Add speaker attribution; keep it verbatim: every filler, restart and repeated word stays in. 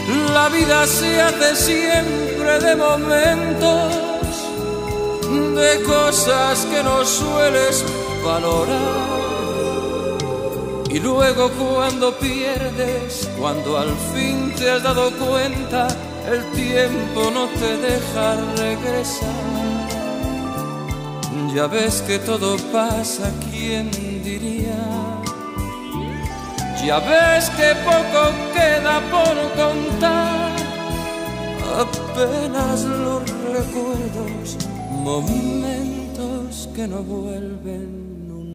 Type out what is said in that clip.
Speaker 1: La vida se hace siempre de momentos, de cosas que no sueles valorar. Y luego cuando pierdes, cuando al fin te has dado cuenta, el tiempo no te deja regresar. Ya ves que todo pasa, ¿quién diría? Ya ves que poco queda por contar, apenas los recuerdos, momentos que no vuelven